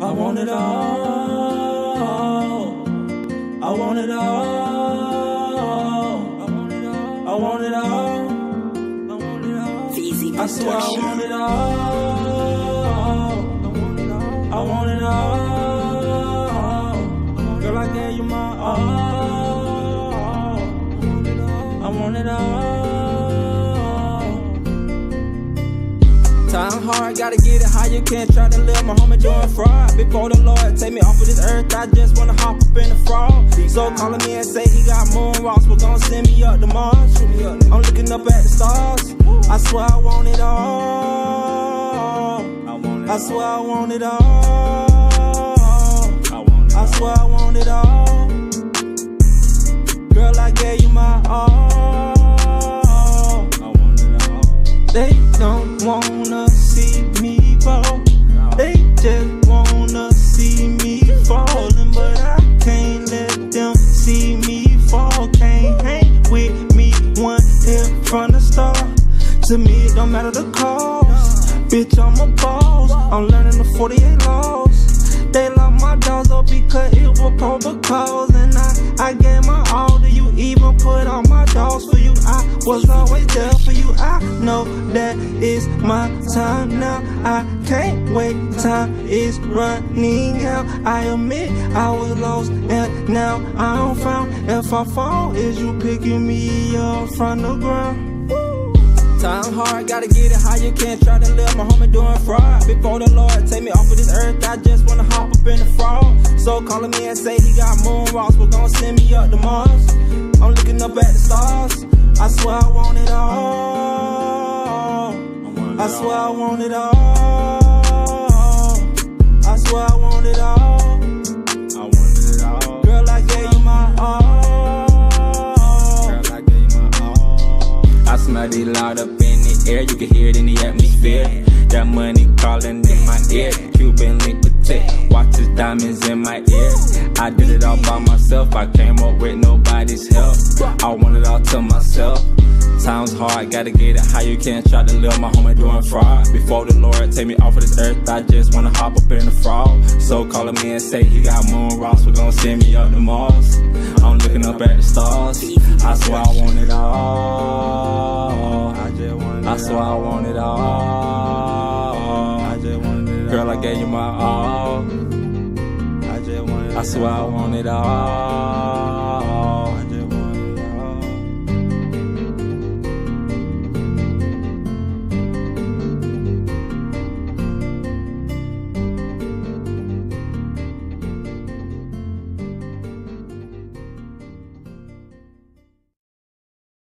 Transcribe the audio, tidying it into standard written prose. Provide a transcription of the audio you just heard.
I want it all. I want it all. I want it all. I swear I want it all. I want it all. Girl, I gave you my all. I want it all. Time hard, gotta get it high. You can't try to live my homie doing fraud. Before the Lord take me off of this earth, I just wanna hop up in the frog. So calling me and say he got moon rocks, but gon' send me up to Mars. I'm looking up at the stars. I swear I want it all. I swear I want it all. I swear I want it all. Girl, I gave you my all. They don't wanna see me fall. They just wanna see me falling, but I can't let them see me fall. Can't hang with me one hit from the start. To me it don't matter the cause. Bitch, I'm a boss. I'm learning the 48 laws. They lock my doors up because it was probable cause. And I gave my all to you, even put all my dogs for you. I was always there for you. I know that it's my time now. I can't wait, time is running out. I admit I was lost and now I'm found. If I fall, is you picking me up from the ground? Time hard, gotta get it high. You can't try to live my homie doing fraud. Before the Lord take me off of this earth, I just wanna hop up in the frog. So calling me and say he got moon rocks, but gon' send me up to Mars. I'm looking up at the stars. I swear I want it all. I swear I want it all. I swear I want it all. I want it all. Girl, I gave you my all. I smell it loud up in the air, you can hear it in the atmosphere. That money calling in my ear, Cuban link protect, watches diamonds in my ear. I did it all by myself, I came up with nobody's help. I want it all to myself. Times hard, gotta get it high. You can't try to live my homie doing fraud. Before the Lord take me off of this earth, I just wanna hop up in the frog. So calling me and say he got moon rocks, we're gonna send me up to Mars. I'm looking up at the stars. I swear I want it all. I swear I want it all. Girl, I gave you my all. I swear I want it all.